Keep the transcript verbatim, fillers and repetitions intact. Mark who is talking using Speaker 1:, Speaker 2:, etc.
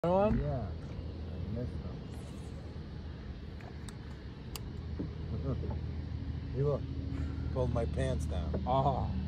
Speaker 1: On?
Speaker 2: Yeah, I missed them. You look, pulled my pants down.
Speaker 1: Oh.